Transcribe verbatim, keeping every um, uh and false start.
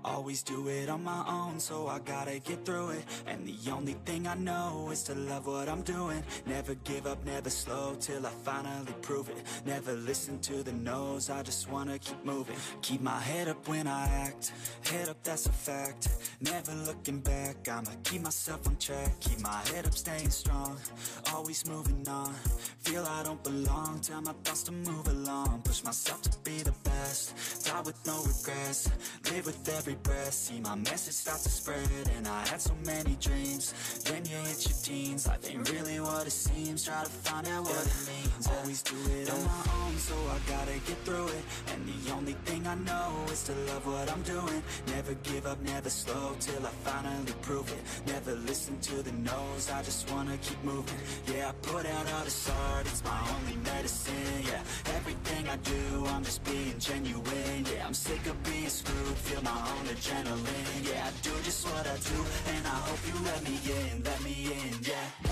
Always do it on my own, so I gotta get through it. And the only thing I know is to love what I'm doing. Never give up, never slow, till I finally prove it. Never listen to the no's, I just wanna keep moving. Keep my head up when I act, head up, that's a fact. Never looking back, I'ma keep myself on track. Keep my head up, staying strong, always moving on. Feel I don't belong, tell my thoughts to move along. Push myself to be the best, die with no regrets. Live with every breath, see my message start to spread. And I had so many dreams, then you hit your teens. Life ain't really what it seems, try to find out what it means. Always do it on my own, so I gotta get through it. And the only thing I know is to love what I'm doing. Never give up, never slow, till I finally prove it. Never listen to the no's, I just wanna keep moving. Yeah, I put out all this art, it's my only medicine. Yeah, everything I do, I'm just being genuine. Yeah, I'm sick of being screwed, feel my own adrenaline. Yeah, I do just what I do, and I hope you let me in, let me in, yeah.